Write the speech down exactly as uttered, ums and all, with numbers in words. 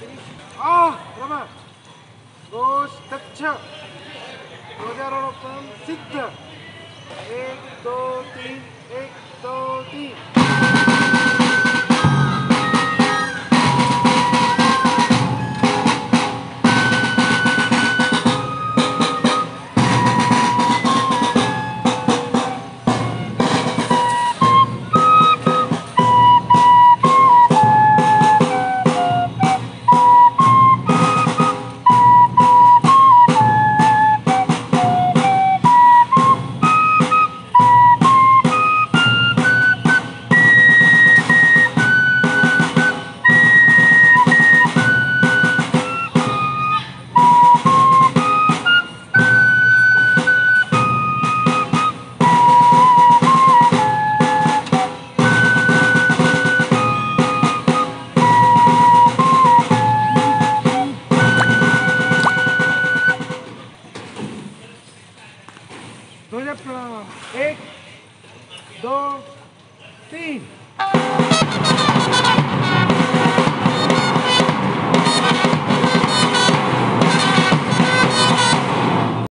Ah, Rama. Ghosh Daksha. ध्वजारोहण सिद्ध. एक दो तीन एक दो तीन. ध्वजा प्रणाम. एक दो तीन.